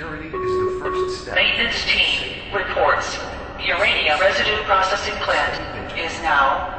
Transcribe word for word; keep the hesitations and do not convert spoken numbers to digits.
Security is the first step. Maintenance team reports uranium residue processing plant is now